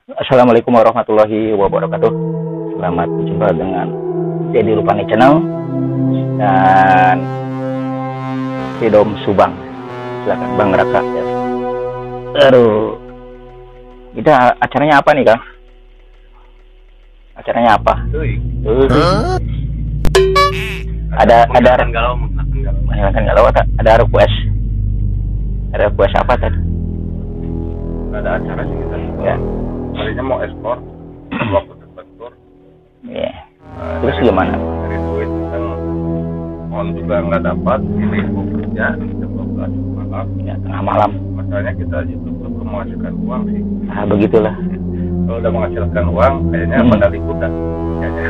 Assalamualaikum warahmatullahi wabarakatuh. Selamat berjumpa dengan Jadi Rupani Channel dan Freedom Subang. Silakan Bang Raka. Ya. Aduh, kita acaranya apa nih, Kang? Acaranya apa? Ada ada request. Ada request apa tadi? Ada acara sih kita. Ya. Tadinya mau ekspor, waktu terbentur. Iya. Terus gimana? Dari duit kan mohon juga nggak dapat. Ini mau kerja jam 12 malam. Ya, tengah malam. Masalahnya kita YouTube belum menghasilkan uang sih. Nah, begitulah. Kalau udah menghasilkan uang, kayaknya pada liputan. Kayaknya.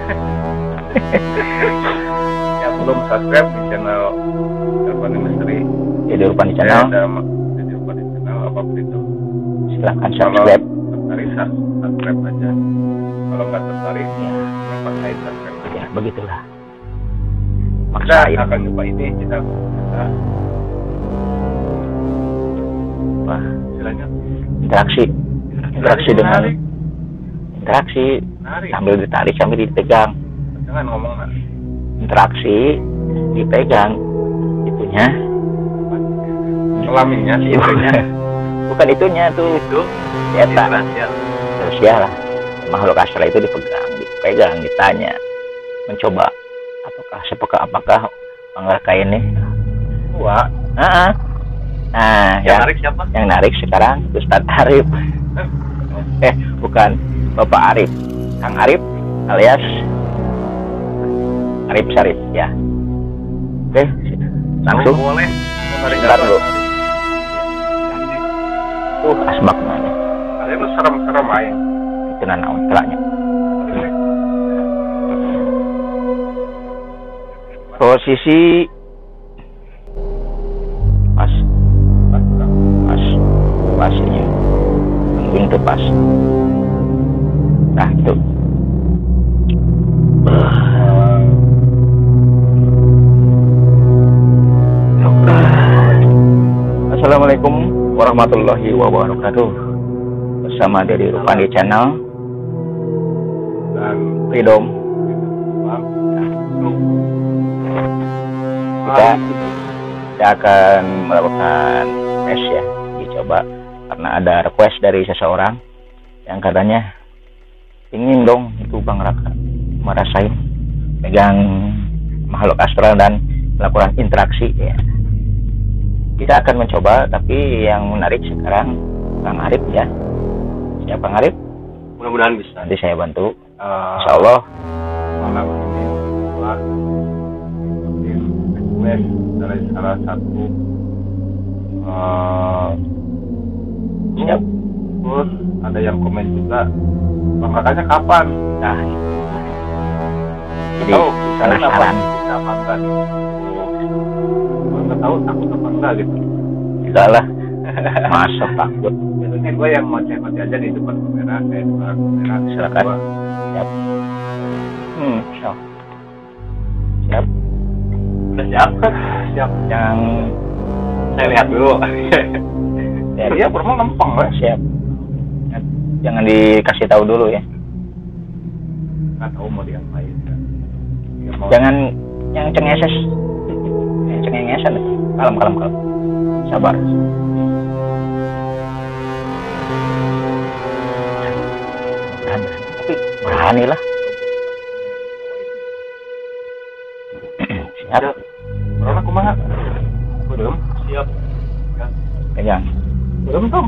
Yang belum subscribe di channel Rupani Misteri. Jadi Rupani Channel. Jadi Rupani Channel apapun itu. Silahkan subscribe. Tertarik subscribe aja. Kalau nggak tertarik, ya paksain subscribe aja. Ya, begitulah. Kita Maksain. akan coba ini kita Wah, istilahnya interaksi dengan menarik. interaksi Menarik. sambil ditarik sambil dipegang. Jangan ngomong lah. Interaksi dipegang itunya. Kelaminnya sih itunya. Bukan itunya tuh. Itu Eta. rasial. Terus lah. Makhluk astral itu dipegang, ditanya, mencoba apakah Bang Raka ini Wah, nah yang narik siapa? yang narik sekarang Ustadz Arif. Bukan Bapak Arif, Kang Arif alias Arif Syarif ya. Oke, langsung Boleh. Bentar dulu. Asbak namanya Itu serem-serem aja. itu naon telaknya. Posisi pasnya tungguin tuh pas. Nah itu Assalamualaikum warahmatullahi wabarakatuh. Bersama dari Rupani Channel Dan Freedom. Kita akan melakukan tes ya, dicoba karena ada request dari seseorang yang katanya ingin dong itu Bang Raka merasain pegang makhluk astral dan melakukan interaksi ya. Kita akan mencoba, tapi yang menarik sekarang Kang Arif ya. Siap Kang Arif? mudah-mudahan bisa. Nanti saya bantu. Insya Allah. Malam ini gua request dari salah satu Siap. Terus ada yang komen juga, Bang Rakanya kapan? Nah, jadi Tahu penasaran. bisa apa enggak nih? Gua nggak tahu takut apa enggak gitu. Enggak lah. Masa takut. Biasanya gue yang ngoceh-ngoceh aja di depan kamera, kayak di belakang kamera. Silakan. Siap. Siap. Siap. Udah siap? Siap. Yang Saya lihat dulu. ya, Dia pernah lempeng lah. siap. Jangan dikasih tahu dulu ya. Nggak tahu mau diapain. Ya, mau Jangan yang cengeses. Yang cengengesan. Kalem. Sabar. Tapi berani lah. Siap. Corona kumaha? Belum. Siap. Ya. Pegang. Belum dong.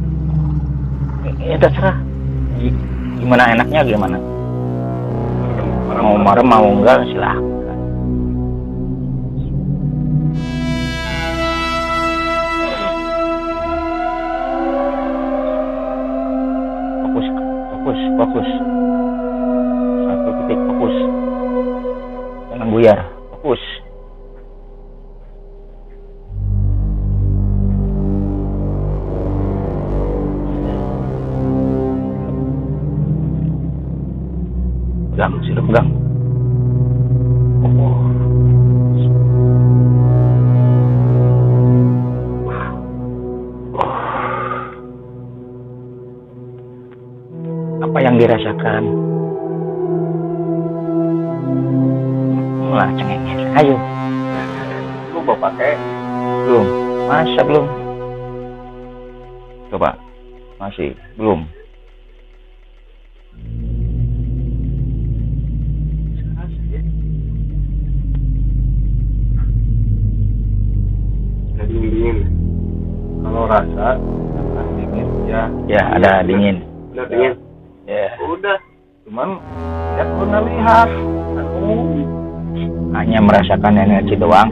Ya terserah. Gimana enaknya gimana? Mau marah mau enggak silahkan. Fokus. Satu titik fokus. Jangan buyar. Fokus. Sudah pegang. Apa yang dirasakan? Lah cengengnya. Ayo. Lu bawa pakai Belum. Masa belum? Coba. Masih belum. dingin. Kalau rasa dingin ya. Ya, ada dingin. Udah dingin. Ya. Udah. Cuman ya pernah lihat. Hanya merasakan energi doang.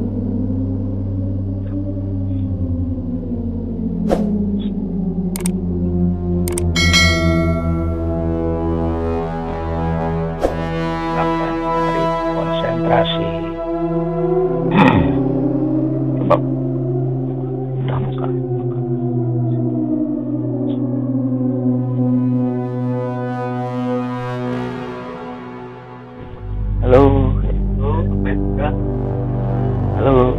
Lakukan dari konsentrasi. Coba buka muka. Halo. Halo.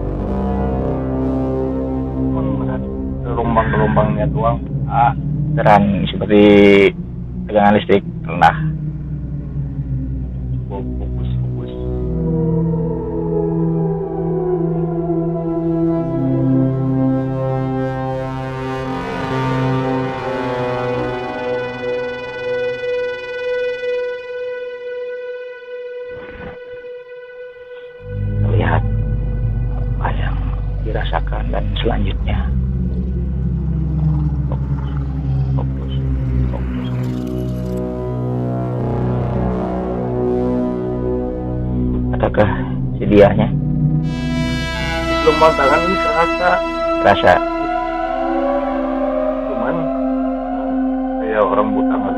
Gelombang-gelombangnya doang. Terang seperti tegangan listrik rendah. Fokus. Lihat apa yang dirasakan dan selanjutnya. Fokus. Adakah sedianya? Gelombang tangan ini kerasa. Rasa Cuman kayak orang buta kali.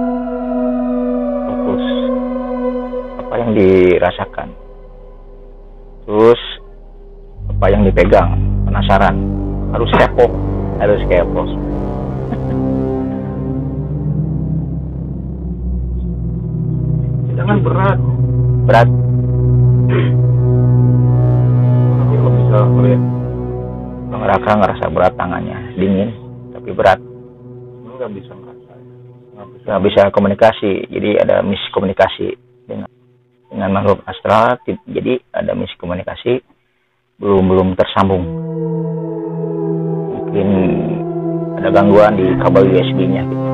fokus. Apa yang dirasakan? Terus apa yang dipegang? Penasaran. Harus kepo. Jangan berat. Berat. Tapi kok bisa melihat Bang Raka ngerasa berat tangannya, dingin tapi berat. nggak bisa ngerasain. Nggak bisa komunikasi, jadi ada miskomunikasi dengan makhluk astral. Jadi ada miskomunikasi, belum tersambung. Mungkin ada gangguan di kabel USB-nya gitu.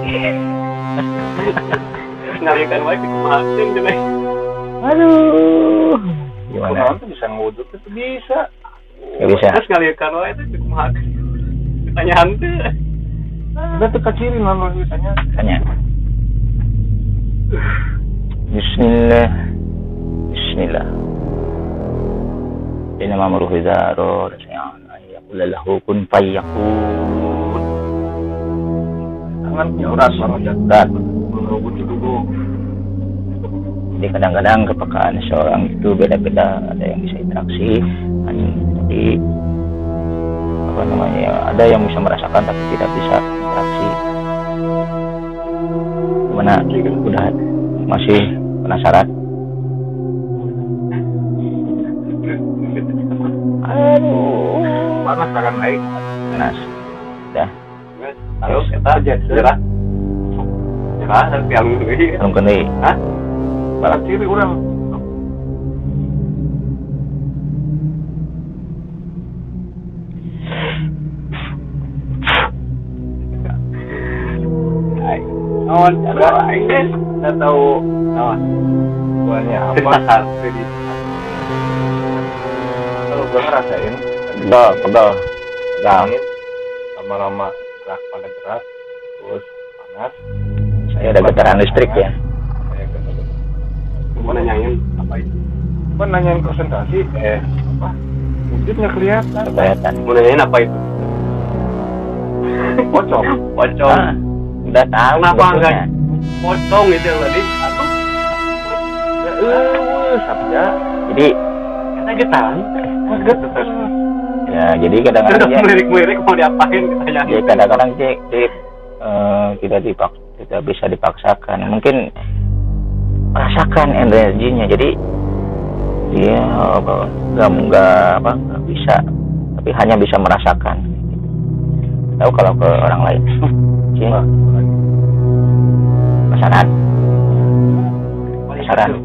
Ngarikan wae dikemasin deh. Aduh, gimana? Nanti bisa nguduk itu bisa. Nggak bisa. Terus ngarikan wae itu dikemasin. Ditanya hantu. Udah tuh kecilin lalu ditanya. Tanya. Bismillah. Ini nama ruh zaro rasanya ayakul lahu kun fayakun. Tangannya berat banget. Berat. Menurut dulu. Jadi kadang-kadang kepekaan seorang itu beda-beda. Ada yang bisa interaksi, jadi apa namanya? Ada yang bisa merasakan tapi tidak bisa interaksi. Gimana? Udah masih penasaran? Aduh, Panas akan naik. panas. Dah. Ayo kita aja cerah. Cerah dan piang deui. Belum kena. Hah? Balas ciri urang. Naon cara aing deh enggak tahu naon. Buahnya apa? Kalau gua ngerasain Pegal. angin lama-lama gerak pada gerak terus panas. Saya ada getaran listrik ya. Saya getaran. Cuma nanyain apa itu? Cuma nanyain konsentrasi apa? Wujudnya kelihatan. Kelihatan. Mau nanyain apa itu? Pocong. Ah, udah tahu. Kenapa sebetulnya. enggak pocong itu tadi? Aduh. Sabda. Jadi Kita getaran. Kaget terus. ya, jadi kadang-kadang Udah melirik-melirik mau diapain ditanya. ya kadang-kadang kita bisa dipaksakan. Mungkin merasakan energinya. Jadi dia nggak bisa, tapi hanya bisa merasakan. Tahu kalau ke orang lain. Oke. pesanan